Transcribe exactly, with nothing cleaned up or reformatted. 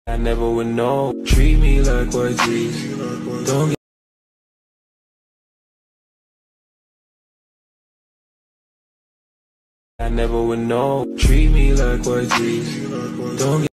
I never would know. Treat me like what rizz. Don't get I never would know. Treat me like what rizz. Don't get